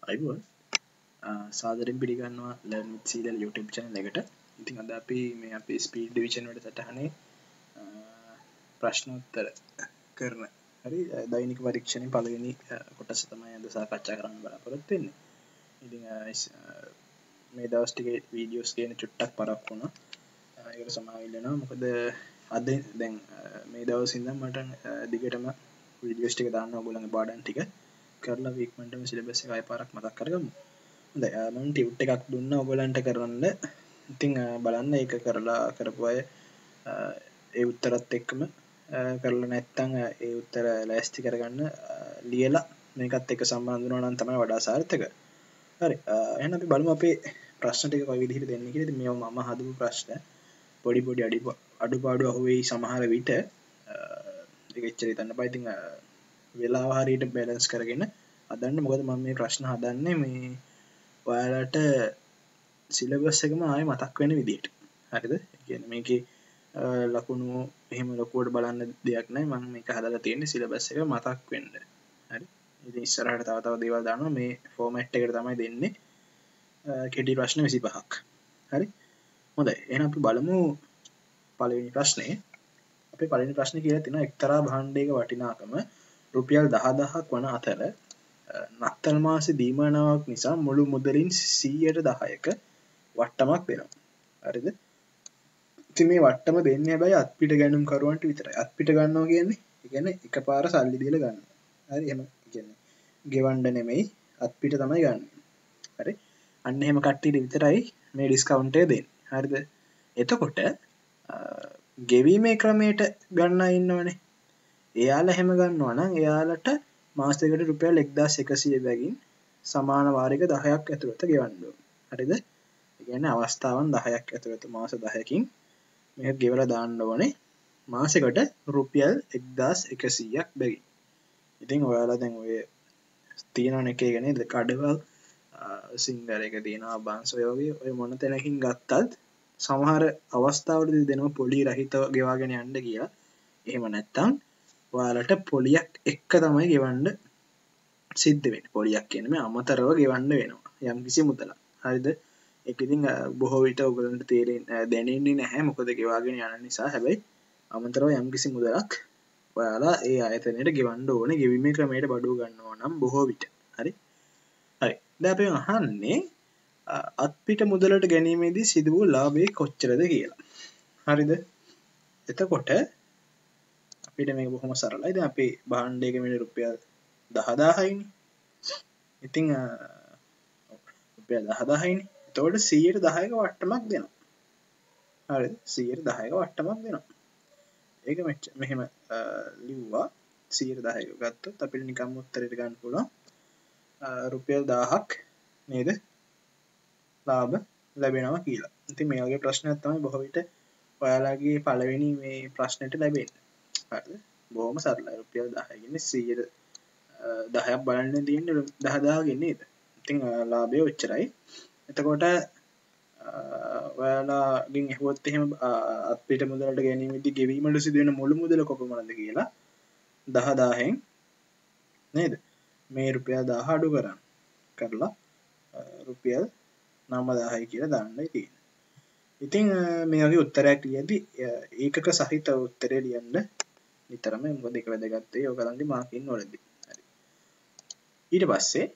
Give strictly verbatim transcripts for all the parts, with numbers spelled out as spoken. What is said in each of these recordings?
අයිබෝල් සාදරෙන් පිළිගන්නවා learn with serial YouTube channel එකට. ඉතින් අද අපි මේ අපේ ස්පීඩ් ඩිවිෂන් වැඩසටහනේ ප්‍රශ්නෝත්තර කරන හරි දෛනික පරීක්ෂණයේ පළවෙනි කොටස තමයි අද සාකච්ඡා කරන්න බලාපොරොත්තු වෙන්නේ. ඉතින් මේ දවස් ටිකේ වීඩියෝස් කියන චුට්ටක් පරක් වුණා. ඒකට සමාව ඉල්ලනවා. මොකද අද දැන් මේ දවස් ඉඳන් මට දිගටම වීඩියෝස් ටික දාන්න ඕගොල්ලන්ගේ පාඩම් ටික කරලා වීක්මන්ටම සිලබස් එක ආයෙ පාරක් මතක් කරගමු. හොඳයි මම ටියුට් එකක් දුන්නා ඔයගලන්ට කරන්න. ඉතින් බලන්න ඒක කරලා කරපු අය ඒ උත්තරත් එක්කම කරලා නැත්නම් ඒ උත්තර ලෑස්ති කරගන්න ලියලා මේකත් එක්ක සම්බන්ධ වෙනවා නම් තමයි වඩා සාර්ථක. හරි එහෙනම් අපි බලමු අපේ ප්‍රශ්න ටික කොයි විදිහට දෙන්නේ කියලා. ඉතින් මේවා මම හදපු ප්‍රශ්න පොඩි පොඩි අඩුපාඩු අහුවෙයි සමහර විට. ඒක එච්චර හිතන්න බෑ. ඉතින් වෙලාව හරියට බැලන්ස් කරගෙන හදන්න. මොකද මම මේ ප්‍රශ්න හදන්නේ මේ ඔයාලට සිලබස් එකම ආයෙ මතක් වෙන විදිහට. හරිද? ඒ කියන්නේ මේකේ ලකුණු එහෙම ලොකුවට බලන්න දෙයක් නැහැ. මම මේක හදලා තියෙන්නේ සිලබස් එක මතක් වෙන්න. හරි. ඉතින් ඉස්සරහට තව තව දේවල් දානවා. මේ ෆෝමැට් එකට තමයි දෙන්නේ. කෙටි ප්‍රශ්න විසිපහක්. හරි. හොඳයි. එහෙනම් අපි බලමු පළවෙනි ප්‍රශ්නේ. අපේ පළවෙනි ප්‍රශ්නේ කියලා තියෙනවා එක්තරා භාණ්ඩයක වටිනාකම රුපියල් දහදහක් වන අතර නත්තල් මාසේ දීමනාවක් නිසා මුළු මුදලින් සීයට දහයක වට්ටමක් දෙනවා. හරිද? ඉතින් මේ වට්ටම දෙන්නේ හැබැයි අත්පිට ගැනුම් කරුවන්ට විතරයි. අත්පිට ගන්නවා කියන්නේ ඒ කියන්නේ එකපාර සල්ලි දීලා ගන්නවා. හරි එහෙම කියන්නේ ගෙවන්න නෙමෙයි අත්පිට තමයි ගන්න. හරි? අන්න එහෙම කට්ටියට විතරයි මේ ඩිස්කවුන්ට් එක දෙන්නේ. හරිද? එතකොට ගෙවීමේ ක්‍රමයට ගන්න ඉන්නවනේ. එයාලා හැම ගන්නවා නම් එයාලට මාසයකට රුපියල් එක්දාස් එකසිය බැගින් සමාන වාරික දහයක් ඇතුළත ගෙවන්න ඕන. හරිද? ඒ කියන්නේ අවස්ථාවන් දහයක් ඇතුළත මාස දහයකින් මේක ගෙවලා දාන්න ඕනේ. මාසෙකට රුපියල් එක්දාස් එකසීයක් බැගින්. ඉතින් ඔයාලා දැන් ඔය තියෙනවනේ එක එක නේද? කඩවල් සිංගල් එක තියෙනවා බන්ස් ඔය වගේ ඔය මොන තැනකින් ගත්තත් සමහර අවස්ථාවලදී දෙනවා පොලි රහිතව ගෙවාගෙන යන්න කියලා. එහෙම නැත්තම් ඔයාලට පොලියක් එක්ක තමයි ගෙවන්න සිද්ධ වෙන්නේ. පොලියක් කියන්නේ මේ අමතරව ගෙවන්න වෙනවා යම්කිසි මුදලක්. හරිද? ඒක ඉතින් බොහෝ විට ඔයගලන්ට තේරෙන්නේ දැනෙන්නේ නැහැ මොකද ගෙවාගෙන යන නිසා. හැබැයි අමතරව යම්කිසි මුදලක් ඔයාලා ඒ ආයතනයට ගෙවන්න ඕනේ. ගෙවීමේ ක්‍රමයට බඩුව ගන්නවා නම් බොහෝ විට. හරි? හරි. දැන් අපි අහන්නේ අත්පිට මුදලට ගැනීමේදී සිදු වූ ලාභය කොච්චරද කියලා. හරිද? එතකොට අපිට මේක බොහොම සරලයි. දැන් අපේ භාණ්ඩයක මේ රුපියල් දහදාහයිනේ. ඉතින් රුපියල් දහදාහයිනේ. එතකොට සීයට දහයක වට්ටමක් දෙනවා. හරිද? සීයට දහයක වට්ටමක් දෙනවා. ඒක මෙහෙම ලිව්වා සීයට දහයක ගත්තොත් අපිට නිකම්ම උත්තරයට ගන්න පුළුවන් රුපියල් දහයක් නේද? ලාභ ලැබෙනවා කියලා. ඉතින් මේ වගේ ප්‍රශ්නයක් තමයි බොහෝ විට ඔයාලගේ පළවෙනි මේ ප්‍රශ්නෙට ලැබෙන්නේ. හරිද? බොහොම සරලයි. රුපියල් දහය කියන්නේ සීයට දහයක් බලන්න තියෙන්නේ දහදාහකින් නේද? ඉතින් ලාභය ඔච්චරයි. එතකොට ඔයාලාගෙන් අහුවොත් එහෙම අත්පිට මුදලට ගැනීමේදී ගෙවීමට සිදුවෙන මුළු මුදල කොපමණද කියලා දහදාහෙන් නේද? මේ රුපියල් දහය අඩු කරන්න. කරලා රුපියල් නවදාහයි කියලා දාන්නයි තියෙන්නේ. ඉතින් මේ වගේ උත්තරයක් ලියද්දි ඒකක සහිත උත්තරය ලියන්න නිතරම මොකද ඒක වැදගත් වෙයි ඔයගලන්ගේ මාකින් වලදී. හරි. ඊට පස්සේ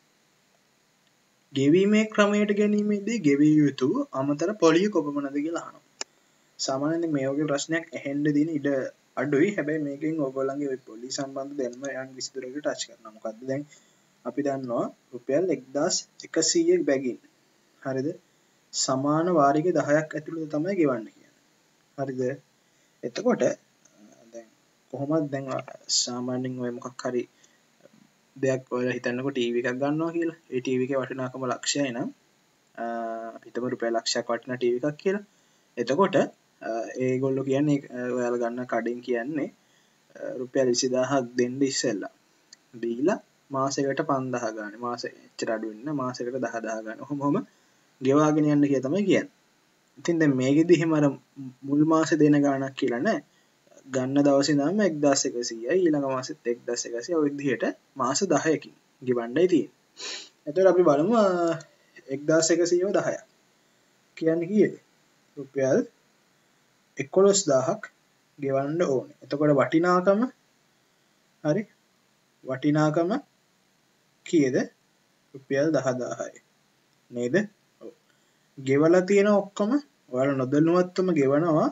ගෙවීමේ ක්‍රමයට ගැනීමේදී ගෙවිය යුතු අමතර පොලිය කොපමණද කියලා අහනවා. සාමාන්‍යයෙන් මේ වගේ ප්‍රශ්නයක් ඇහෙන්න දින ඉඩ අඩුයි. හැබැයි මේකෙන් ඔයගොල්ලන්ගේ ওই පොලි සම්බන්ධ දැනුම යම් කිසි දුරකට ටච් කරනවා. මොකද්ද දැන් අපි දන්නවා රුපියල් එක්දාස් එකසීය බැගින්. හරිද? සමාන වාරික දහයක් ඇතුළත තමයි ගෙවන්න කියන්නේ. හරිද? එතකොට දැන් කොහොමද දැන් සාමාන්‍යයෙන් ඔය මොකක් හරි දෙයක් ඔයාලා හිතන්නකෝ ටීවී එකක් ගන්නවා කියලා. ඒ ටීවී එකේ වටිනාකම ලක්ෂයයි නම් හිතමු රුපියල් ලක්ෂයක් වටින ටීවී එකක් කියලා. එතකොට ඒගොල්ලෝ කියන්නේ ඔයාලා ගන්න කඩෙන් කියන්නේ රුපියල් විසිදාහක් දෙන්න ඉස්සෙල්ලා. දීලා මාසෙකට පන්දාහ ගන්න. මාසෙ එච්චර අඩු වෙන්න මාසෙකට දහදාහ ගන්න. ඔහොම ඔහොම ගෙවාගෙන යන්න කියලා තමයි කියන්නේ. ඉතින් දැන් මේකෙදි එහෙම අර මුල් මාසෙ දෙන ගාණක් කියලා නෑ. ගන්න දවසේ ඉඳන්ම එක්දාස් එකසීයයි ඊළඟ මාසෙත් එක්දාස් එකසීය ඔය විදිහට මාස දහයකින් ගෙවන්නයි තියෙන්නේ. එතකොට අපි බලමු එක්දාස් එකසිය දහයක් කියන්නේ කීයද? රුපියල් එකොළොස් දාහක් ගෙවන්න ඕනේ. එතකොට වටිනාකම හරි වටිනාකම කීයද? රුපියල් දහදාහයි නේද? ඔව්. ගෙවලා තියෙන ඔක්කොම ඔයාලා නොදැනුවත්වම ගෙවනවා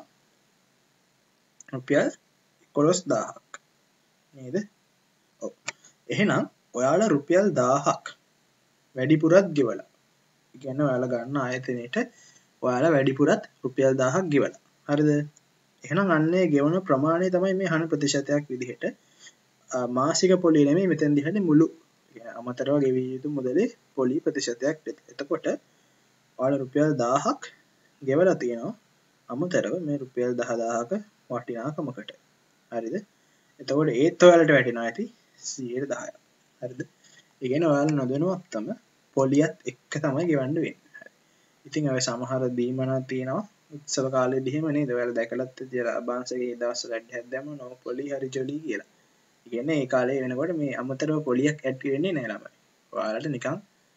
රුපියල් එකොළොස් දාහක් නේද? ඔව්. එහෙනම් ඔයාලා රුපියල් දාහක් වැඩිපුරත් ගෙවලා. ඒ කියන්නේ ඔයාලා ගන්න ආයතනයේට ඔයාලා වැඩිපුරත් රුපියල් දාහක් ගෙවලා. හරිද? එහෙනම් අන්නේ ගෙවන ප්‍රමාණය තමයි මේ අනු ප්‍රතිශතයක් විදිහට මාසික පොලිය නෙමෙයි මෙතෙන්දි හන්නේ මුළු අමතරව ගෙවිය යුතු මුදලේ පොලි ප්‍රතිශතයක්. එතකොට ඔයාලා රුපියල් දාහක් ගෙවලා තියෙනවා අමතරව මේ රුපියල් දහදාහක වටිනාකමකට. හරිද? එතකොට ඒත් ඔයාලට වැටෙනවා ඇති සියයට දහයක්. හරිද? ඒ කියන්නේ ඔයාලා නොදැනුවත්වම පොලියත් එක්ක තමයි ගෙවන්න වෙන්නේ. හරි. ඉතින් ඔය සමහර දීමනා තියෙනවා උත්සව කාලෙදි එහෙම නේද? ඔයාලා දැකලත් ඇති අබාංශගේ දවස්වල ඇඩ් දැම්ම නෝ පොලි හරි ජොලි කියලා. ඒ කියන්නේ ඒ කාලේ වෙනකොට මේ අමතරව පොලියක් ඇඩ් වෙන්නේ නැහැ ළමයි. ඔයාලට නිකන්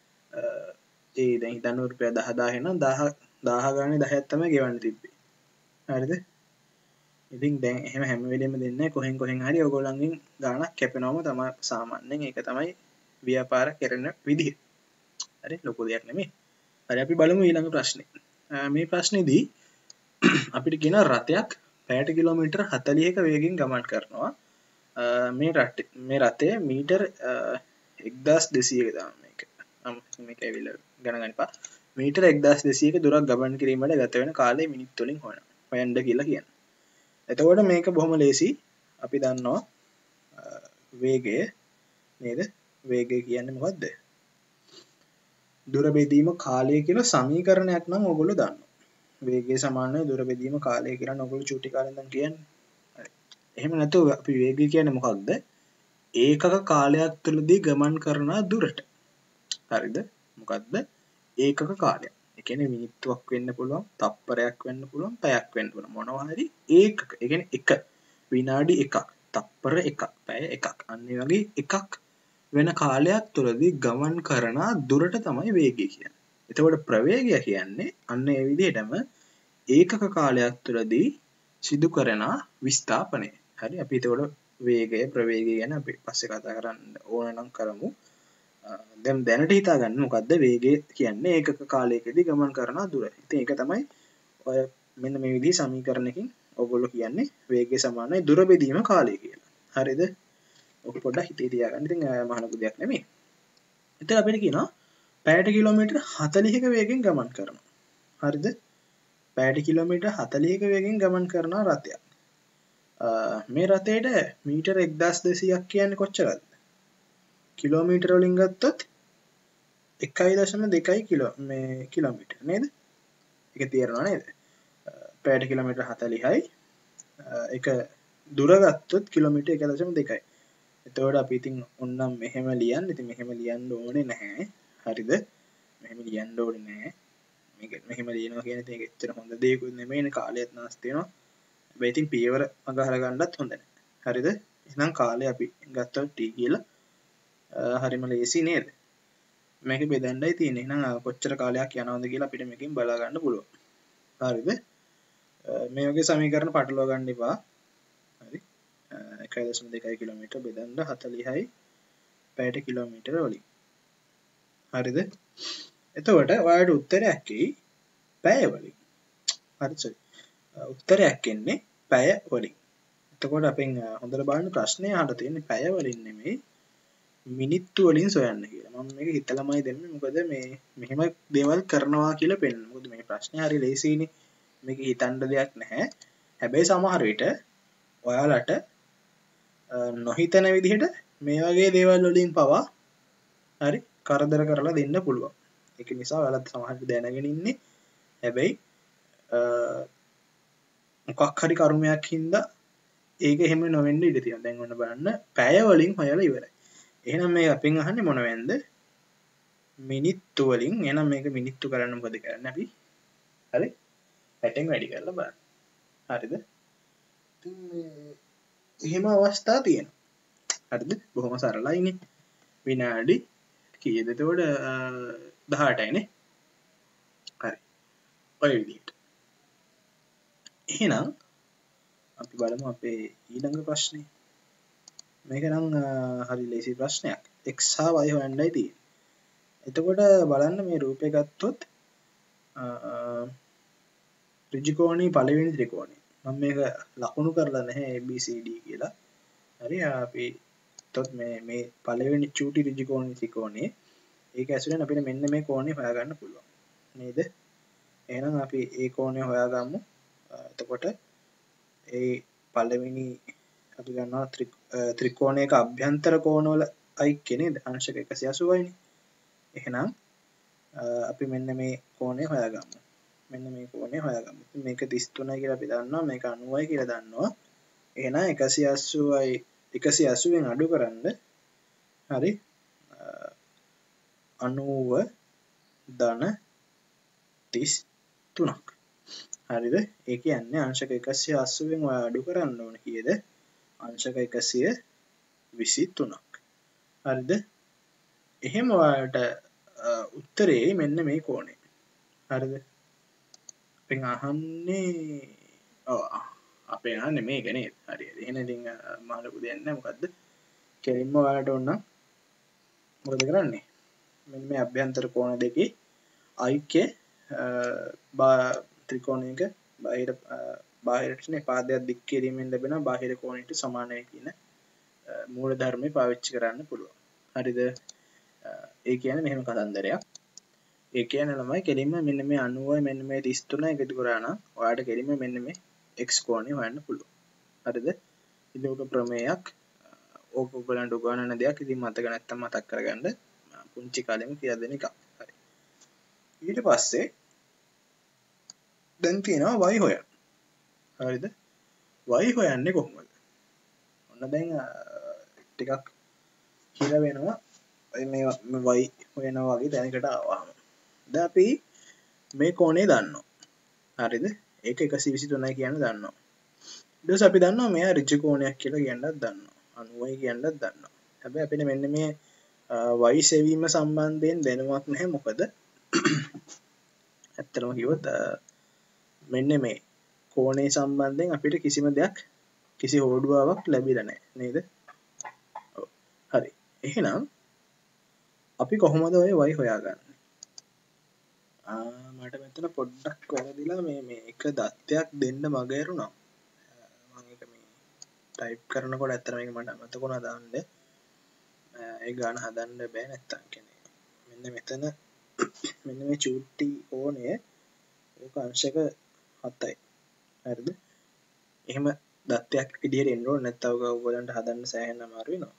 ඒ දැන් හිතන්න රුපියල් දහදාහ නම් දහ දහ ගානේ දහයක් තමයි ගෙවන්න තිබ්බේ. හරිද? ඉතින් දැන් එහෙම හැම වෙලෙම දෙන්නේ කොහෙන් කොහෙන් හරි ඔයගොල්ලන්ගෙන් ගාණක් කැපෙනවම තමයි සාමාන්‍යයෙන් ඒක තමයි ව්‍යාපාර කරන විදිහ. හරි ලොකු දෙයක් නෙමෙයි. හරි අපි බලමු ඊළඟ ප්‍රශ්නේ. මේ ප්‍රශ්නේදී අපිට කියන රථයක් පැයට කිලෝමීටර් හතළිහක වේගෙන් ගමන් කරනවා. මේ රටේ මේ රථය මීටර් එක්දාස් දෙසීයක දාන්න මේක. මේක ඇවිල්ලා ගණන් ගන්න එපා. මීටර් එක්දාස් දෙසීයක දුරක් ගමන් කිරීමට ගත වෙන කාලය මිනිත්තු වලින් හොයනවා. හොයන්න කියලා කියන්නේ. එතකොට මේක බොහොම ලේසි. අපි දන්නවා වේගය නේද? වේගය කියන්නේ මොකද්ද? දුර බෙදීම කාලය කියලා සමීකරණයක් නම් ඔයගොල්ලෝ දන්නවා. වේගය සමානයි දුර බෙදීම කාලය කියලා ඔයගොල්ලෝ චූටි කාලෙන් ඉඳන් කියන්නේ. හරි. එහෙම නැතුව අපි වේගය කියන්නේ මොකක්ද? ඒකක කාලයක් තුළදී ගමන් කරන දුරට. හරිද? මොකද්ද? ඒකක කාලයක්. ඒ කියන්නේ මිනිත්තුවක් වෙන්න පුළුවන්, තප්පරයක් වෙන්න පුළුවන්, පැයක් වෙන්න පුළුවන්. මොනවා හරි ඒකක. ඒ කියන්නේ එක විනාඩි එකක්, තප්පර එකක්, පැය එකක්. අන්න ඒ වගේ එකක් වෙන කාලයක් තුළදී ගමන් කරන දුරට තමයි වේගය කියන්නේ. එතකොට ප්‍රවේගය කියන්නේ අන්න ඒ විදිහටම ඒකක කාලයක් තුළදී සිදු කරන විස්ථාපනය. හරි අපි එතකොට වේගය ප්‍රවේගය ගැන අපි පස්සේ කතා කරන්න ඕන නම් කරමු. දැන් දැනට හිතා ගන්න මොකද්ද වේගය කියන්නේ ඒකක කාලයකදී ගමන් කරන දුර. ඉතින් ඒක තමයි ඔය මෙන්න මේ විදිහේ සමීකරණයකින් ඔයගොල්ලෝ කියන්නේ වේගය සමානයි දුර බෙදීම කාලය කියලා. හරිද? ඔක පොඩ්ඩක් හිතේ තියාගන්න. ඉතින් මහ ලොකු දෙයක් නෙමෙයි. එතන අපිට කියනවා පැයට කිලෝමීටර් හතළිහක වේගෙන් ගමන් කරනවා. හරිද? පැයට කිලෝමීටර් හතළිහක වේගෙන් ගමන් කරන රථයක්. මේ රථයට මීටර එක්දාස් දෙසීයක් කියන්නේ කොච්චරද? කිලෝමීටර වලින් ගත්තොත් එකයි දශම දෙකයි කිලෝ මේ කිලෝමීටර නේද? ඒක තේරෙනව නේද? පැයට කිලෝමීටර් හතළිහයි ඒක දුර ගත්තොත් කිලෝමීටර එක දශම දෙකයි. එතකොට අපි ඉතින් ඔන්නම් මෙහෙම ලියන්න. ඉතින් මෙහෙම ලියන්න ඕනේ නැහැ. හරිද? මෙහෙම ලියන්න ඕනේ නැහැ. මේක මෙහෙම ලියනවා කියන එක එච්චර හොඳ දෙයක්වත් නෙමෙයිනේ. කාලයත් නාස්ති වෙනවා. හැබැයි ඉතින් පියවර අගහලා ගන්නත් හොඳ නැහැ. හරිද? එහෙනම් කාලය අපි ගත්තොත් t කියලා හරිම ලේසි නේද? මේක බෙදන්නයි තියෙන්නේ. එහෙනම් කොච්චර කාලයක් යනවද කියලා අපිට මේකෙන් බලා ගන්න පුළුවන්. හරිද? මේ වගේ සමීකරණ පටලවා ගන්න එපා. හරි. එකයි දශම දෙකයි කිලෝමීටර බෙදන්න හතළිහයි පැයට කිලෝමීටර වලින්. හරිද? එතකොට ඔයාලට උත්තරයක් එයි පැය වලින්. හරි සරි. උත්තරයක් එන්නේ පැය වලින්. එතකොට අපෙන් හොඳට බලන්න ප්‍රශ්නේ අහලා තියෙන්නේ පැය වලින් නෙමෙයි මිනිත්තු වලින් සොයන්න කියලා. මම මේක හිතලාමයි දෙන්නේ. මොකද මේ මෙහෙම දේවල් කරනවා කියලා පෙන්නන. මොකද මේ ප්‍රශ්නේ හරි ලේසියිනේ. මේක හිතන්න දෙයක් නැහැ. හැබැයි සමහර විට ඔයාලට නොහිතන විදිහට මේ වගේ දේවල් වලින් පවා හරි කරදර කරලා දෙන්න පුළුවන්. ඒක නිසා ඔයාලත් සමහර විට දැනගෙන ඉන්නේ. හැබැයි මොකක් හරි කර්මයක් හින්දා ඒක එහෙම නොවෙන්න ඉඩ තියෙනවා. දැන් ඔන්න බලන්න පැය වලින් හොයලා ඉවරයි. එහෙනම් මේක අපෙන් අහන්නේ මොන වෙන්ද? මිනිත්තු වලින්. එහෙනම් මේක මිනිත්තු කරන්න මොකද කරන්නේ අපි? හරි? පැටෙන් වැඩි කරලා බලන්න. හරිද? ඉතින් මේ එහෙම අවස්ථා තියෙනවා. හරිද? බොහොම සරලයිනේ. විනාඩි කීයද එතකොට දහඅටයිනේ හරි ඔය විදිහට එහෙනම් අපි බලමු අපේ ඊළඟ ප්‍රශ්නේ මේක නම් හරි ලේසි ප්‍රශ්නයක් x හා y හොයන්නයි තියෙන්නේ එතකොට බලන්න මේ රූපය ගත්තොත් ත්‍රිජිකෝණී පළවෙනි ත්‍රිකෝණය මම මේක ලකුණු කරලා නැහැ A B C D කියලා හරි අපි තොත් මේ මේ පළවෙනි චූටි ත්‍රිජිකෝණී ත්‍රිකෝණේ ඒක ඇසුරෙන් අපිට මෙන්න මේ කෝණය හොයාගන්න පුළුවන් නේද එහෙනම් අපි ඒ කෝණය හොයාගමු එතකොට ඒ පළවෙනි අපි ගන්නවා ත්‍රිකෝණයක අභ්‍යන්තර කෝණවල අයික්‍ය නේද අංශක එකසිය අසූවයි නේ එහෙනම් අපි මෙන්න මේ කෝණය හොයාගමු මෙන්න මේ කෝණය හොයාගමු මේක තිස් තුනයි කියලා අපි දන්නවා මේක අනූවයි කියලා දන්නවා එහෙනම් එකසිය අසූවයි එකසිය අසූවෙන් අඩු කරන්න හරි අනූව ධන තිස් තුනක් හරිද ඒ කියන්නේ අංශක එකසිය අසූවෙන් ඔයා අඩු කරන්න ඕන කීයද අංශක එකසිය විසි තුනක් හරිද එහෙම ඔයාලට උත්තරේ මෙන්න මේ කෝණය හරිද අපෙන් අහන්නේ ඔව් අපේ අහන්නේ මේක නේද හරියට එහෙනම් ඉතින් මම ලොකු දෙයක් නැහැ මොකද්ද කෙලින්ම ඔයාලට ඕන නම් මොකද කරන්නේ මෙන්න මේ අභ්‍යන්තර කෝණ දෙකේ අයික්‍ය ත්‍රිකෝණයක බාහිර බාහිරටනේ පාදයක් දික් කිරීමෙන් ලැබෙන බාහිර කෝණයට සමාන වේ කියන මූල ධර්මය පාවිච්චි කරන්න පුළුවන්. හරිද? ඒ කියන්නේ මෙහෙම කතන්දරයක්. ඒ කියන්නේ ළමයි කෙලින්ම මෙන්න මේ අනූවයි මෙන්න මේ තිස් තුනයි එකතු කරා නම් ඔයාලට කෙලින්ම මෙන්න මේ x කෝණය හොයන්න පුළුවන්. හරිද? ඉතින් ඔක ප්‍රමේයක්. ඕක ඔයගලන්ට උගන්වන දෙයක්. ඉතින් මතක නැත්තම් මතක් කරගන්න. පුංචි කාලෙම කියලා දෙන එකක්. හරි. ඊට පස්සේ දැන් තියෙනවා y හොයන්න. හරිද? y හොයන්නේ කොහොමද? ඔන්න දැන් ටිකක් හිර වෙනවා. මේ y හොයනවා වගේ දැනකට ආවම. දැන් අපි මේ කෝණය දන්නවා. හරිද? ඒක එකසිය විසි තුනයි කියන්න දන්නවා. ඊට පස්සේ අපි දන්නවා මෙයා ඍජු කෝණයක් කියලා කියන්නත් දන්නවා. අනූවයි කියන්නත් දන්නවා. හැබැයි අපිට මෙන්න මේ y සෙවීම සම්බන්ධයෙන් දැනුමක් නැහැ. මොකද ඇත්තටම කිව්වොත් මෙන්න මේ කෝණේ සම්බන්ධයෙන් අපිට කිසිම දෙයක් කිසි හෝඩුවාවක් ලැබිලා නැහැ නේද? ඔව්. හරි. එහෙනම් අපි කොහොමද ඔය y හොයාගන්නේ? ආ මට මෙතන පොඩ්ඩක් වැරදිලා මේ මේ එක දත්තයක් දෙන්න මග ඇරුණා. මම ඒක මේ ටයිප් කරනකොට ඇත්තට මේක මට අමතක වුණා දාන්න. ඒ ගාන හදන්න බෑ නැත්තම් කියන්නේ. මෙන්න මෙතන මෙන්න මේ චූටි කෝණය ඒක අංශක හතයි. හරිද? එහෙම දත්තයක් විදිහට එන්න ඕනේ නැත්නම් ඔක ඔයගලන්ට හදන්න සෑහෙන අමාරු වෙනවා.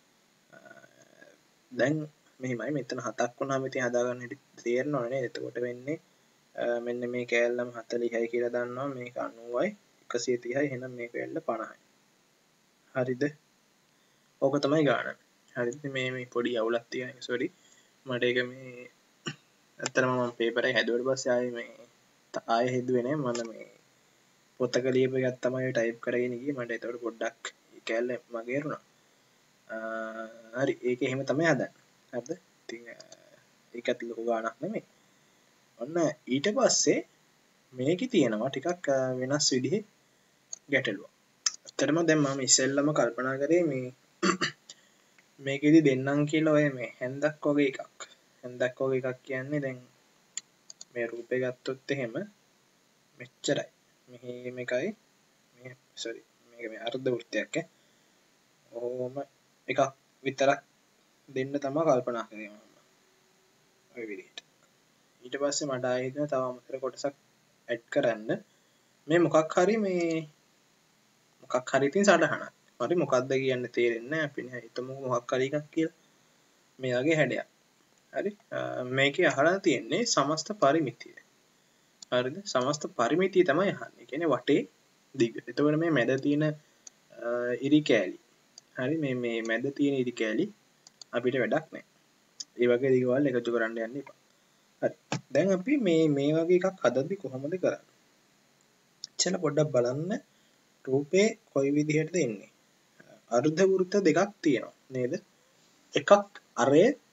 දැන් මෙහිමයි මෙතන හතක් වුණාම ඉතින් හදාගන්න හැටි තේරෙනවනේ නේද? එතකොට වෙන්නේ මෙන්න මේ කෑල්ලම හතළිහයි කියලා දන්නවා මේක අනූවයි එකසිය තිහයි එහෙනම් මේක වෙන්න පනහයි. හරිද? ඕක තමයි ගාන. හරිද? මේ මේ පොඩි අවුලක් තියෙනවා. සෝරි. මට ඒක මේ ඇත්තටම මම පේපර් එක හැදුවට පස්සේ ආයේ මේ ආයෙ හෙදුවේ නෑ මම මේ පොතක ලියපු එකක් තමයි ටයිප් කරගෙන ගියේ මට ඒතකොට පොඩ්ඩක් ඒ කැල්ල මගේ එරුණා හරි ඒක එහෙම තමයි හදන්නේ හරිද ඉතින් ඒකත් ලොකු ගාණක් නෙමෙයි ඔන්න ඊට පස්සේ මේකේ තියෙනවා ටිකක් වෙනස් විදිහේ ගැටලුවක් ඇත්තටම දැන් මම ඉස්සෙල්ලම කල්පනා කරේ මේ මේකෙදි දෙන්නම් කියලා ඔය මේ හැන්දක් වගේ එකක් හැන්දක් වගේ එකක් කියන්නේ දැන් මේ රූපේ ගත්තොත් එහෙම මෙච්චරයි මෙහෙම එකයි මේ සෝරි මේක මේ අර්ධ වෘත්තයක් ඈ ඕම එකක් විතරක් දෙන්න තමයි කල්පනා කරේ මම ඔය විදිහට ඊට පස්සේ මට ආයෙ හිතෙනවා තව අමතර කොටසක් ඇඩ් කරන්න මේ මොකක් හරි මේ මොකක් හරි තියෙන සටහනක් හරි මොකක්ද කියන්නේ තේරෙන්නේ නැහැ අපි හිතමු මොකක් හරි එකක් කියලා මේ වගේ හැඩයක් හරි මේකේ අහලා තියෙන්නේ සමස්ත පරිමිතිය හරිද සමස්ත පරිමිතිය තමයි අහන්නේ කියන්නේ වටේ දිග. එතකොට මේ මැද තියෙන ඉරි කෑලි හරි මේ මේ මැද තියෙන ඉරි කෑලි අපිට වැඩක් නැහැ. ඒ වගේ දිගවල් එකතු කරන්න යන්න එපා. හරි. දැන් අපි මේ මේ වගේ එකක් හදද්දි කොහොමද කරන්නේ? චල පොඩ්ඩක් බලන්න රූපේ කොයි විදිහටද එන්නේ. අර්ධ වෘත්ත දෙකක් තියෙනවා නේද? එකක් අරේ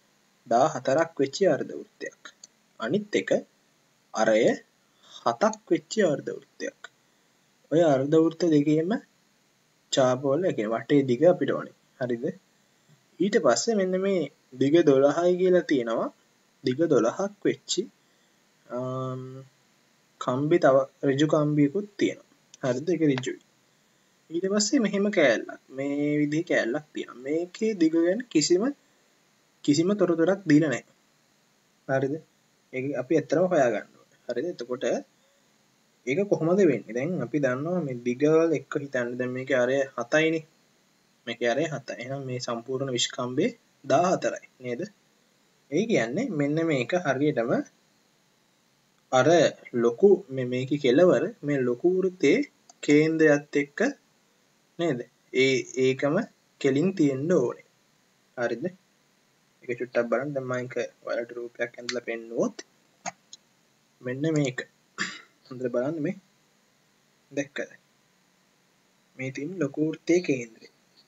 දාහතරක් වෙච්ච අර්ධ වෘත්තයක්. අනිත් එක අරය හතක් වෙච්ච අර්ධ වෘත්තයක්. ඔය අර්ධ වෘත්ත දෙකේම චාපවල එක වටේ දිග අපිට ඕනේ. හරිද? ඊට පස්සේ මෙන්න මේ දිග දොළහයි කියලා තියෙනවා. දිග දොළහක් වෙච්චි කම්බි තව ඍජු කම්බියකුත් තියෙනවා. හරිද? ඒක ඍජුයි. ඊට පස්සේ මෙහෙම කෑල්ලක් මේ විදිහේ කෑල්ලක් තියෙනවා. මේකේ දිග ගැන කිසිම කිසිම තොරතුරක් දීලා නැහැ. හරිද? ඒක අපි ඇත්තටම හොයාගන්න ඕනේ. හරිද? එතකොට ඒක කොහොමද වෙන්නේ? දැන් අපි දන්නවා මේ දිගවල එක්ක හිතන්න. දැන් මේකේ අරය හතයිනේ. මේකේ අරය හතයි. එහෙනම් මේ සම්පූර්ණ විස්කම්බේ දාහතරයි නේද? ඒ කියන්නේ මෙන්න මේක හරියටම අර ලොකු මේ මේකේ කෙලවර මේ ලොකු වෘත්තේ කේන්ද්‍රයත් එක්ක නේද? ඒ ඒකම කෙලින් තියෙන්න ඕනේ. හරිද? ඒක චුට්ටක් බලන්න. දැන් මම ඒක ඔයාලට රූපයක් ඇඳලා පෙන්නුවොත් මෙන්න මේක. හොඳට බලන්න මේ. දැක්කද? මේ තියෙන ලොකු වෘත්තයේ කේන්ද්‍රය.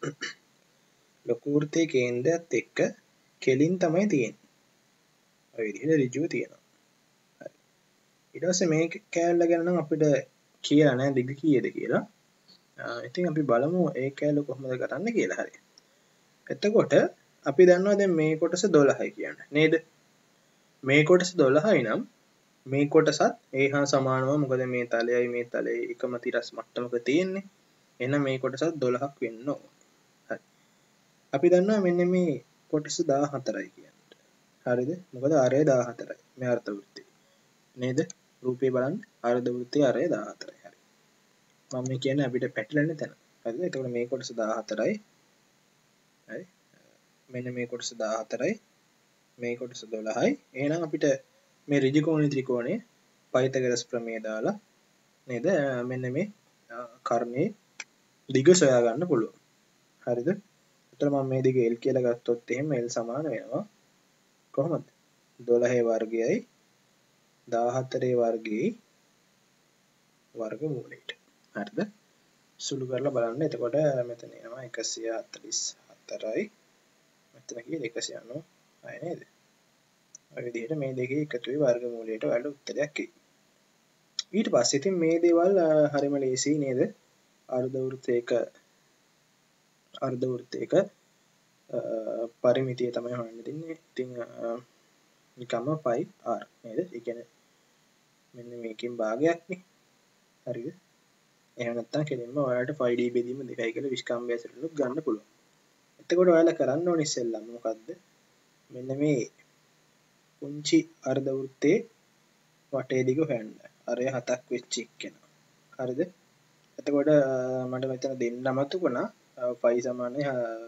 ලොකු වෘත්තයේ කේන්ද්‍රයත් එක්ක කෙලින් තමයි තියෙන්නේ. ඔය විදිහට ඍජුව තියෙනවා. හරි. ඊට පස්සේ මේ කෑල්ල ගැන නම් අපිට කියලා නැහැ දිග කීයද කියලා. ඉතින් අපි බලමු ඒ කෑල්ල කොහොමද කරන්න කියලා. හරි. එතකොට අපි දන්නවා දැන් මේ කොටස දොළහයි කියන්නේ නේද? මේ කොටස දොළහයි නම් මේ කොටසත් ඒ හා සමානව මොකද මේ තලයයි මේ තලයයි එකම තිරස් මට්ටමක තියෙන්නේ. එහෙනම් මේ කොටසත් දොළහක් වෙන්න ඕන. හරි. අපි දන්නවා මෙන්න මේ කොටස දාහතරයි කියන්නේ. හරිද? මොකද ආරය දාහතරයි. මේ අර්ධ වෘත්තය. නේද? රූපේ බලන්න අර්ධ වෘත්තයේ ආරය දාහතරයි. හරි. මම මේ කියන්නේ අපිට පැටලෙන තැන. හරිද? එතකොට මේ කොටස දාහතරයි. හරි. මෙන්න මේ කොටස දාහතරයි. මේ කොටස දොළහයි. එහෙනම් අපිට මේ ඍජු කෝණී ත්‍රිකෝණයේ පයිතගරස් ප්‍රමේය දාලා නේද? මෙන්න මේ කර්ණයේ දිග සොයා ගන්න පුළුවන්. හරිද? එතකොට මම මේ දිග L කියලා ගත්තොත් එහෙම L සමාන වෙනවා කොහොමද? දොළහේ වර්ගයයි දාහතරේ වර්ගයයි වර්ගමූලයට. හරිද? සුළු කරලා බලන්න. එතකොට මෙතන එනවා එකසිය හතළිස් හතරයි. මෙතන කීයද එකසිය අනූහයි නේද? ඔය විදිහට මේ දෙකේ එකතුවේ වර්ගමූලයට ඔයාලට උත්තරයක් එයි. ඊට පස්සේ ඉතින් මේ දේවල් හරිම ලේසියි නේද? අර්ධ වෘත්තයක අර්ධ වෘත්තයක පරිමිතිය තමයි හොයන්න දෙන්නේ. ඉතින් නිකම්ම පයි r නේද? ඒ කියන්නේ මෙන්න මේකෙන් භාගයක්නේ. හරිද? එහෙම නැත්නම් කෙලින්ම ඔයාලට ෆයිව් ඩී බෙදීම දෙකයි කියලා විස්කම්භය ඇසුරෙන්වත් ගන්න පුළුවන්. එතකොට ඔයාලා කරන්න ඕනේ ඉස්සෙල්ලම මොකද්ද? මෙන්න මේ පුංචි අර්ධ වෘත්තයේ වටේ දිග හොයන්න. අරය හතක් වෙච්ච එක්කෙනා. හරිද? එතකොට මට මෙතන දෙන්න අමතකුණා ෆයිව් සමානයි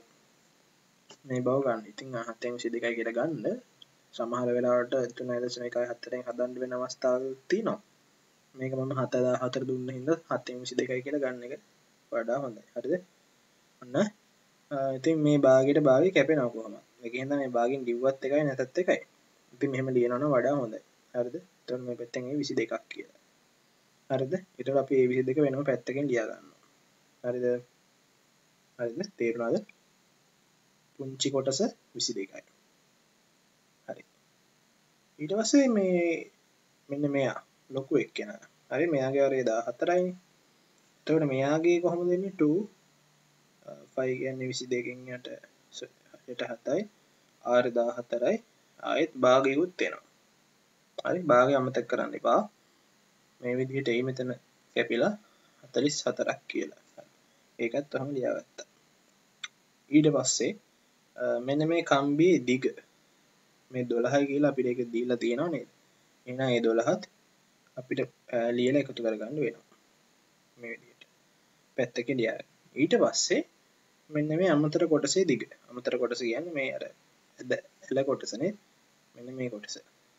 මේ බව ගන්න. ඉතින් හතෙන් විසි දෙකයි කියලා ගන්න. සමහර වෙලාවට තුනයි දශම එකයි හතරෙන් හදන්න වෙන අවස්ථාවල් තියෙනවා. මේක මම හතදාහතර දුන්න හින්දා හතෙන් විසි දෙකයි කියලා ගන්න එක වඩා හොඳයි. හරිද? ඔන්න ඉතින් මේ භාගයට භාගය කැපෙනවා කොහොමද? මේකෙන් හින්දා මේ භාගෙන් ලිව්වත් එකයි නැතත් එකයි. ඉතින් මෙහෙම ලියනවා නම් වඩා හොඳයි. හරිද? එතකොට මේ පැත්තෙන් ඒ විසි දෙකක් කියලා. හරිද? ඊට අපි ඒ විසි දෙක වෙනම පැත්තකින් ලියා ගන්නවා. හරිද? හරිද? තේරුණාද? පුංචි කොටස විසි දෙකයි. හරි. ඊට පස්සේ මේ මෙන්න මෙයා ලොකු එක්කෙනා. හරි මෙයාගේ ආරය දාහතරයිනේ. එතකොට මෙයාගේ කොහොමද වෙන්නේ two five කියන්නේ විසි දෙකෙන් යට යට හතයි r දාහතරයි ආයෙත් භාගයකුත් වෙනවා. හරි භාගය අමතක කරන්න එපා. මේ විදිහට එයි මෙතන කැපිලා හතළිස් හතරක් කියලා. ඒකත් ඔහම ලියාගත්තා. ඊට පස්සේ මෙන්න මේ කම්බියේ දිග මේ දොළහයි කියලා අපිට ඒක දීලා තියෙනවා නේද? එහෙනම් ඒ දොළහත් අපිට ලියලා එකතු කරගන්න වෙනවා. මේ විදිහට. පැත්තකින් ලියන්න. ඊට පස්සේ මෙන්න මේ අමතර කොටසේ දිග. අමතර කොටස කියන්නේ මේ අර එල කොටසනේ. මෙන්න මේ කොටස.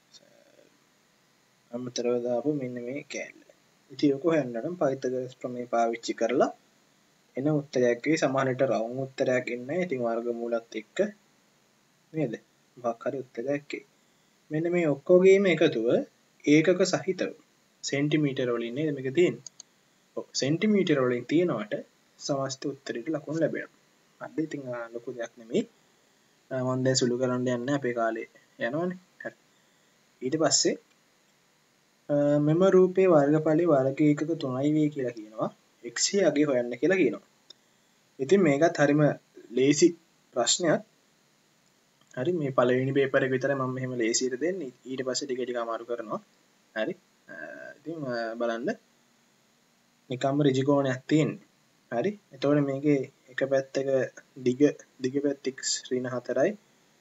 අමතරව දාපු මෙන්න මේ කෑල්ල. ඉතින් ඔක හොයන්න නම් පයිතගොරස් ප්‍රමේය පාවිච්චි කරලා එන උත්තරයක් වෙයි. සමහරවිට රවුම් උත්තරයක් එන්නේ. ඉතින් වර්ගමූලත් එක්ක නේද? මොකක් හරි උත්තරයක් එයි. මෙන්න මේ ඔක්කොගේම එකතුව ඒකක සහිතව සෙන්ටිමීටර වලින් නේද මේක තියෙන්නේ. ඔව් සෙන්ටිමීටර වලින් තියනවට සමස්ත උත්තරයට ලකුණු ලැබෙනවා. හරිද? ඉතින් ලොකු දෙයක් නෙමෙයි. මම දැන් සුළු කරන්න යන්නේ අපේ කාලේ යනවනේ. හරි. ඊට පස්සේ මෙම රූපේ වර්ගඵලය වර්ග ඒකක තුනයි වේ කියලා කියනවා. x අගේ හොයන්න කියලා කියනවා. ඉතින් මේකත් හරිම ලේසි ප්‍රශ්නයක්. හරි මේ පළවෙනි පේපර් එක විතරයි මම මෙහෙම ලේසියට දෙන්නේ. ඊට පස්සේ ටික ටික අමාරු කරනවා. හරි. ඉතින් බලන්න නිකම්ම ඍජු කෝණයක් තියෙන්නේ. හරි. එතකොට මේකේ එක පැත්තක දිග දිග පැත්ත x ඍණ හතරයි.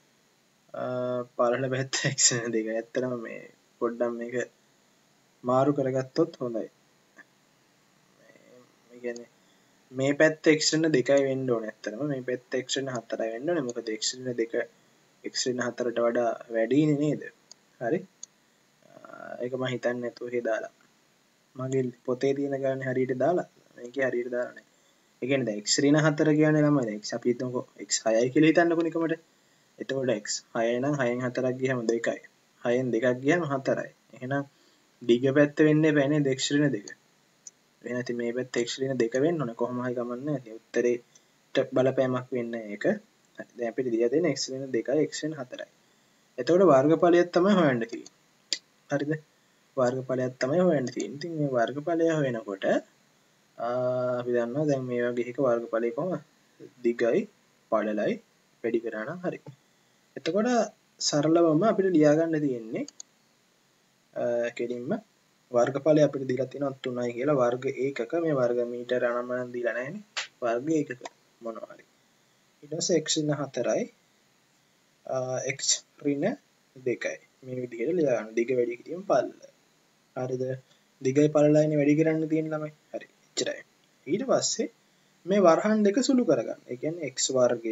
පරණ පැත්ත x ඍණ දෙකයි. ඇත්තටම මේ පොඩ්ඩක් මේක මාරු කරගත්තොත් හොඳයි. මේ කියන්නේ මේ පැත්ත x ඍණ දෙකයි වෙන්න ඕනේ. ඇත්තටම මේ පැත්ත x ඍණ හතරයි වෙන්න ඕනේ. මොකද x ඍණ දෙක x ඍණ හතරට වඩා වැඩිනේ නේද? හරි. ඒක මම හිතන්නේ නැතුව එහෙ දාලා. මගේ පොතේ තියෙන ගානේ හරියට දාලා මේකේ හරියට දාලා නැහැ. ඒ කියන්නේ දැන් x ඍණ හතර කියන්නේ ළමයි දැන් x අපි හිතමුකෝ x හයයි කියලා හිතන්නකෝ නිකමට. එතකොට x හය නම් හයෙන් හතරක් ගියම දෙකයි. හයෙන් දෙකක් ගියම හතරයි. එහෙනම් දිග පැත්ත වෙන්නේ බෑ නේද x ඍණ දෙක. එහෙනම් ඉතින් මේ පැත්ත x ඍණ දෙක වෙන්න ඕනේ කොහොම හරි ගමන් නැහැ. උත්තරේට බලපෑමක් වෙන්නේ ඒක. හරි. දැන් අපිට දීලා තියෙන x ඍණ දෙකයි x ඍණ හතරයි. එතකොට වර්ගඵලයක් තමයි හොයන්න තියෙන්නේ. හරිද? වර්ගඵලයක් තමයි හොයන්න තියෙන්නේ. ඉතින් මේ වර්ගඵලය හොයනකොට අපි දන්නවා දැන් මේ වගේ එකක වර්ගඵලය කොහොමද? දිගයි පළලයි වැඩි කරා නම් හරි. එතකොට සරලවම අපිට ලියා ගන්න තියෙන්නේ කෙලින්ම වර්ගඵලය අපිට දීලා තියෙනවා තුනයි කියලා වර්ග ඒකක මේ වර්ග මීටර අනම්මනම් දීලා නැහැනේ. වර්ග ඒකක මොනවා හරි. ඊට පස්සේ x ඍණ හතරයි x ඍණ දෙකයි. මේ විදිහට ලියා ගන්න. දිග වැඩි කිරීම පළල. හරිද? දිගයි පළලයිනේ වැඩි කරන්න තියෙන ළමයි. හරි. එච්චරයි. ඊට පස්සේ මේ වරහන් දෙක සුළු කරගන්න. ඒ කියන්නේ x වර්ගය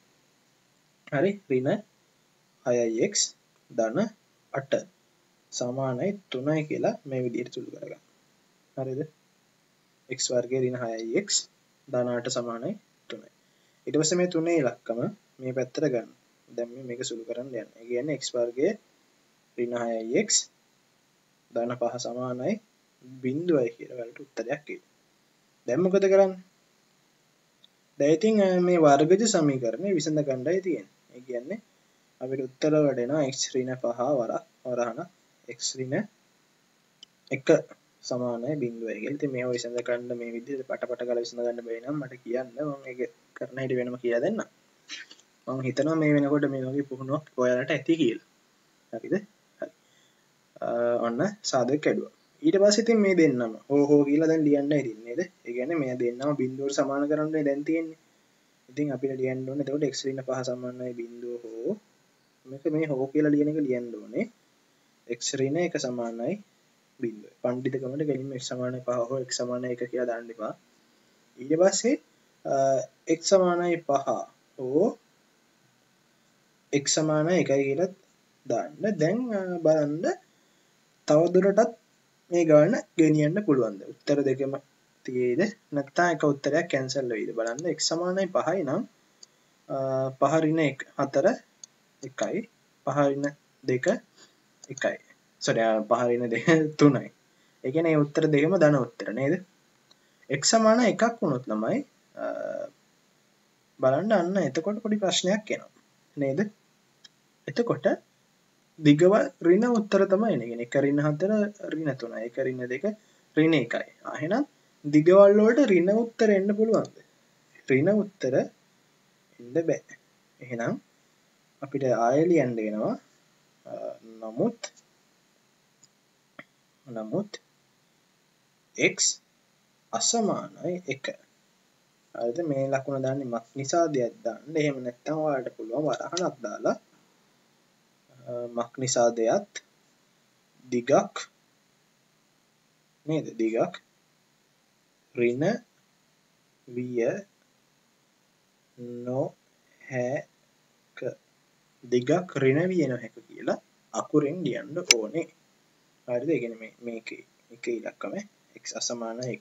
හරි ඍණ හයයි x ධන අට සමානයි තුනයි කියලා මේ විදිහට සුළු කරගන්න. හරිද? x වර්ගය ඍණ හයයි x ධන අට සමානයි තුනයි. ඊට පස්සේ මේ තුනේ ඉලක්කම මේ පැත්තට ගන්න. දැන් මේ මේක සුළු කරන්න යන්න. ඒ කියන්නේ x වර්ගය ඍණ හයයි x ධන පහ සමානයි බිංදුවයි කියලා වලට උත්තරයක් එයි. දැන් මොකද කරන්නේ? දැන් ඉතින් මේ වර්ගජ සමීකරණය විසඳ ගන්නයි තියෙන්නේ. ඒ කියන්නේ අපිට උත්තර වලට එනවා x ඍණ පහ වරක් වරහන x ඍණ එක සමානයි බිංදුවයි කියලා. ඉතින් මේව විසඳ ගන්න මේ විදිහට පටපට ගාලා විසඳ ගන්න බැරි නම් මට කියන්න මම ඒක කරන හැටි වෙනම කියලා දෙන්නම්. මම හිතනවා මේ වෙනකොට මේ වගේ පුහුණුවක් ඔයාලට ඇති කියලා. හරිද? හරි. ඔන්න සාධක කැඩුවා. ඊට පස්සේ ඉතින් මේ දෙන්නම හෝ හෝ කියලා දැන් ලියන්නයි තියෙන්නේ නේද? ඒ කියන්නේ මේ දෙන්නම බිංදුවට සමාන කරන්නයි දැන් තියෙන්නේ. ඉතින් අපිට ලියන්න ඕනේ එතකොට x ඍණ පහ සමානයි බිංදුව හෝ මේක මේ හෝ කියලා ලියන එක ලියන්න ඕනේ. x ඍණ එක සමානයි බිංදුව. පඬිතුකමට ගෙලින්ම x සමානයි පහ හෝ x සමානයි එක කියලා දාන්න එපා. ඊට පස්සේ x සමානයි පහ හෝ x සමානයි එකයි කියලා දාන්න. දැන් බලන්න තවදුරටත් මේ ගාන ගෙනියන්න පුළුවන්ද? උත්තර දෙකම තියෙයිද? නැත්නම් එක උත්තරයක් කැන්සල් වෙයිද? බලන්න x සමානයි පහයි නම් පහ ඍණ හතර එකයි පහ ඍණ දෙක එකයි. sorry පහ ඍණ දෙක තුනයි. ඒ කියන්නේ මේ උත්තර දෙකම ධන උත්තර නේද? x සමාන එකක් වුණොත් ළමයි බලන්න අන්න එතකොට පොඩි ප්‍රශ්නයක් එනවා. නේද? එතකොට දිගව ඍණ උත්තර තමයි එන්නේ. කියන්නේ එක ඍණ හතර ඍණ තුනයි එක ඍණ දෙක ඍණ එකයි. ආ එහෙනම් දිගවල් වලට ඍණ උත්තර එන්න පුළුවන්ද? ඍණ උත්තර එන්න බෑ. එහෙනම් අපිට ආයෙ ලියන්න වෙනවා නමුත් නමුත් x අසමානයි එක. හරිද? මේ ලකුණ දාන්නේ මක් නිසාදයක් දාන්න. එහෙම නැත්නම් ඔයාලට පුළුවන් වරහණක් දාලා මක් නිසාදයක් දිගක් නේද? දිගක් ඍණ විය නොහැක. දිගක් ඍණ විය නොහැක කියලා අකුරෙන් ලියන්න ඕනේ. හරිද? ඒ කියන්නේ මේ මේකේ එකේ ඉලක්කම x අසමාන එක.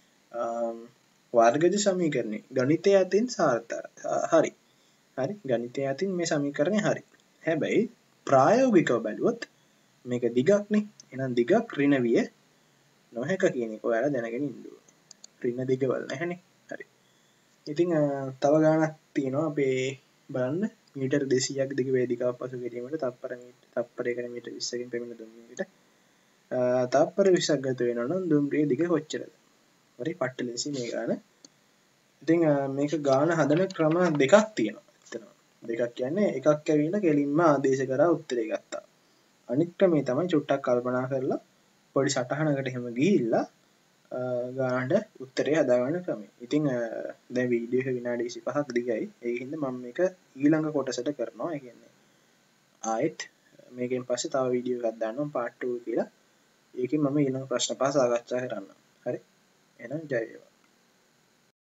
වර්ගජ සමීකරණේ ගණිතය අතින් සාර්ථකයි. හරි. හරි. ගණිතය අතින් මේ සමීකරණය හරි. හැබැයි ප්‍රායෝගිකව බැලුවොත් මේක දිගක්නේ. එහෙනම් දිගක් ඍණ විය නොහැක කියන එක ඔයාලා දැනගෙන ඉන්න ඕනේ. ඍණ දිගවල නැහැනේ. හරි. ඉතින් තව ගානක් තියෙනවා අපේ බලන්න මීටර් දෙසීයක් දිග වේදිකාවක් පසු කිරීමට තත්පර මීටර් තත්පරයකට මීටර් විස්සකින් පෙනෙන දුම්රියට තත්පර විස්සක් ගත වෙනවා නම් දුම්රිය දිග කොච්චරද? හරි පට්ට ලේසි මේ ගාන. ඉතින් මේක ගාන හදන ක්‍රම දෙකක් තියෙනවා. එතන දෙකක් කියන්නේ එකක් ඇවිල්ලා කෙලින්ම ආදේශ කරා උත්තරේ ගත්තා. අනිත් ක්‍රමේ තමයි චුට්ටක් කල්පනා කරලා පොඩි සටහනකට එහෙම ගිහිල්ලා ගානට උත්තරේ හදාගන්න ක්‍රමය. ඉතින් දැන් වීඩියෝ එක විනාඩි විසිපහක් දිගයි. ඒ හින්දා මම මේක ඊළඟ කොටසට කරනවා. ඒ කියන්නේ ආයෙත් මේකෙන් පස්සේ තව වීඩියෝ එකක් දාන්නම් part two කියලා. ඒකෙන් මම ඊළඟ ප්‍රශ්න පහ සාකච්ඡා කරන්නම්. හරි. එහෙනම් ජය වේවා.